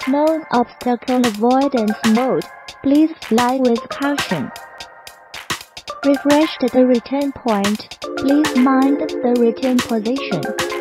known obstacle avoidance mode. Please fly with caution. Refreshed the return point. Please mind the return position.